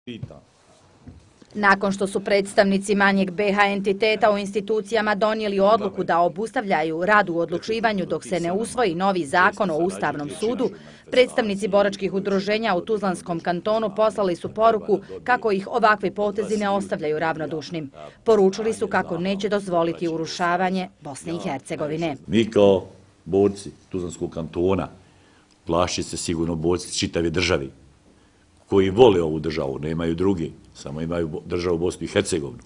Nakon što su predstavnici manjeg BH entiteta u institucijama donijeli odluku da obustavljaju rad u odlučivanju dok se ne usvoji novi zakon o Ustavnom sudu, predstavnici boračkih udruženja u Tuzlanskom kantonu poslali su poruku kako ih ovakvi potezi ne ostavljaju ravnodušnim. Poručili su kako neće dozvoliti urušavanje Bosne i Hercegovine. Mi kao borci Tuzlanskog kantona, plaši se sigurno borci čitave državi, koji vole ovu državu, nemaju drugi, samo imaju državu Bosnu i Hercegovinu.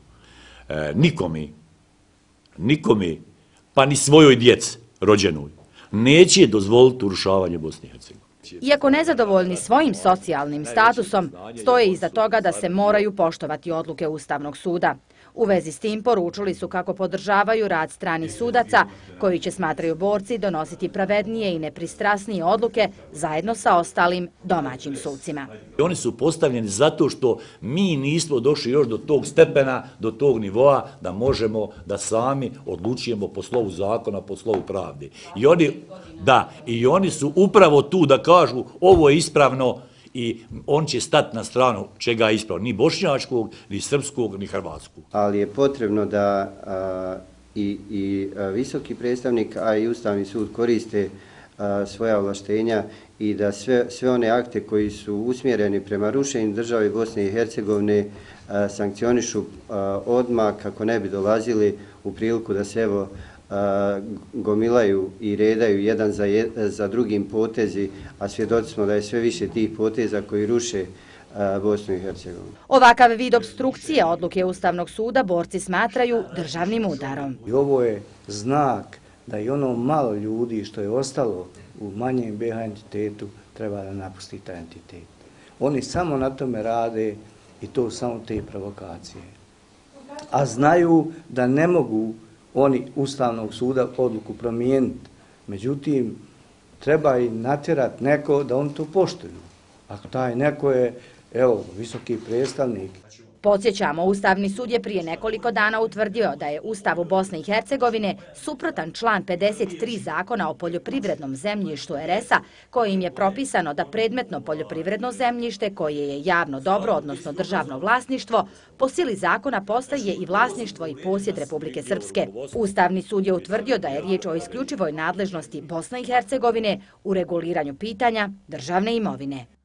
Nikome, pa ni svojoj djeci rođenoj, neće dozvoliti urušavanje Bosne i Hercegovine. Iako nezadovoljni svojim socijalnim statusom, stoje iza toga da se moraju poštovati odluke Ustavnog suda. U vezi s tim poručili su kako podržavaju rad stranih sudaca, koji će, smatraju borci, donositi pravednije i nepristrasnije odluke zajedno sa ostalim domaćim sucima. Oni su postavljeni zato što mi nismo došli još do tog stepena, do tog nivoa da možemo da sami odlučujemo po slovu zakona, po slovu pravde. I oni su upravo tu da kažu ovo je ispravno i on će stati na stranu čega je ispravno, ni bošnjačkog, ni srpskog, ni hrvatskog. Ali je potrebno da i visoki predstavnik, a i Ustavni sud koriste svoja ovlaštenja i da sve one akte koji su usmjereni prema rušenju države Bosne i Hercegovine sankcionišu odmah kako ne bi dolazili u priliku da se evo gomilaju i redaju jedan za drugim potezi, a svjedoci smo da je sve više tih poteza koji ruše Bosnu i Hercegovinu. Ovakav vid opstrukcije odluke Ustavnog suda borci smatraju državnim udarom. I ovo je znak da i ono malo ljudi što je ostalo u manjem BH entitetu treba da napusti taj entitet. Oni samo na tome rade i to samo te provokacije. A znaju da ne mogu oni Ustavnog suda odluku promijeniti. Međutim, treba i natjerati neko da oni to poštuju. Ako taj neko je, evo, visoki predstavnik. Podsjećamo, Ustavni sud je prije nekoliko dana utvrdio da je Ustavu Bosne i Hercegovine suprotan član 53 Zakona o poljoprivrednom zemljištu RS-a, kojim je propisano da predmetno poljoprivredno zemljište koje je javno dobro, odnosno državno vlasništvo, po sili zakona postaje i vlasništvo i posjed Republike Srpske. Ustavni sud je utvrdio da je riječ o isključivoj nadležnosti Bosne i Hercegovine u reguliranju pitanja državne imovine.